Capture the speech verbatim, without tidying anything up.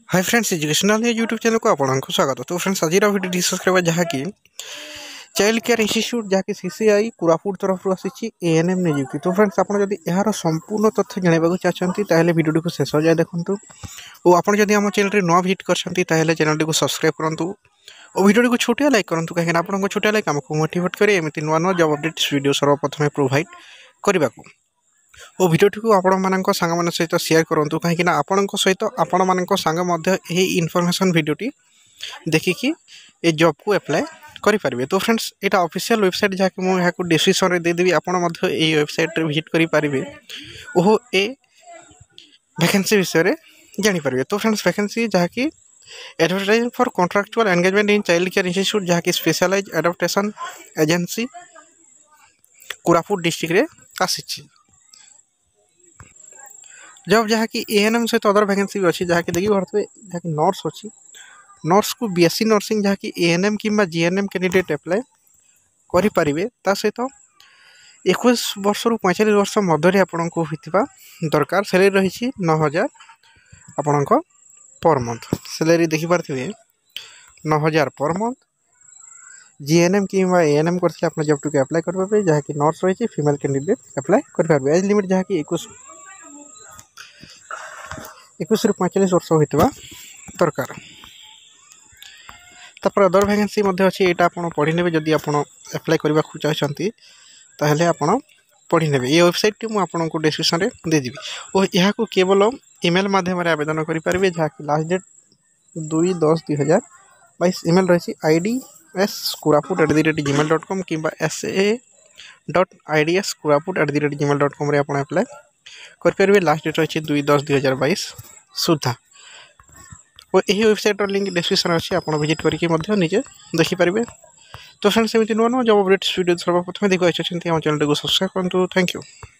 हाय friends, educational YouTube channel को आपको स्वागत। तो फ्रेंड्स आज वीडियो डिस्कस करबा जहाँकि चाइल्ड केयर इंस्टीट्यूट जहाँकि सीसीआई कोरापुट तरफ आसी एएनएम नियुक्ति। तो फ्रेंड्स आप जब यार संपूर्ण तथ्य जानवा चाहते हैं वीडियो को शेष जाए देखूँ और आप जब आम चैनल नुआ विजिट करते चैनल को सब्सक्राइब करूँ और वीडियो को छोटिया लाइक करूँ कहीं आपको छोटिया लाइक आमको मोटिवेट करें एमती नुआ नुआ जब अपडेट वीडियो सर्वप्रथम प्रोवाइड करने को और भिडियोटी को आपण मानक सांग मान सहित शेयर करूँ कहीं आपण सहित आपण मान सांग इनफॉरमेशन भिडियोटी देखिकी ये जॉब को अप्लाई करेंगे। तो फ्रेंड्स यहाँ ऑफिशियल वेबसाइट जहाँकि मुझे डिस्क्रिप्शन में देदेवी आपण वेबसाइट विजिट करेंगे और ए वैकेंसी विषय में जानीपर। तो फ्रेंड्स वैकेंसी जहाँकि advertising for contractual engagement in child care institute जहाँकि specialise adaptation agency Koraput district रे आसी जब जहाँकि एएनएम सहित अदर वैकेंसी भी अच्छी जहाँकि देखिए भारत जहाँ नर्स अच्छी नर्स को बीएससी नर्सिंग जहाँकि एएनएम कि जीएनएम कैंडिडेट अप्लाई करेंगे सहित इक्कीस वर्ष रु पैंतालीस वर्ष मध्य आपण को दरकार सैलरी रही नौ हजार आपण पर मंथ सैलरी देखिपारे नौ हजार पर मंथ जीएनएम कि एएनएम करते आप जब टू अप्लाई करेंगे जहाँकि नर्स रही फीमेल कैंडिडेट अप्लाई करेंगे। एज लिमिट जहाँकि इक्कीस इक्कीस रु पैंतालीस वर्ष होता दरकार। तापर अदर वैकेंसी अच्छी यहाँ आप पढ़ी ने जदि आप अप्लाई करने को चाहते ताहले आपण पढ़ी ने ये वेबसाइट टी मुझे डिस्क्रिप्शन में देदेवी और यहाँ को केवल ईमेल माध्यम आवेदन करेंगे जहाँकि लास्ट डेट दुई दस दुई हजार बैस इमेल रही I D S Koraput at the rate Gmail dot com कि S A dot I D S Koraput at the rate Gmail dot com आप अप्लाई करेंगे। लास्ट डेट रही दुई दस दुई हजार बैस सुधा और यही वेबसाइट लिंक डिस्क्रिप्शन अच्छी आप विजिट करके निजे देखिपारे। तो फ्रेंड्स एमती नुआ नुआ जब अपडेट्स वीडियो सर्वप्रथम देखा चाहते हैं चैनल को सब्सक्राइब करूँ। Thank you.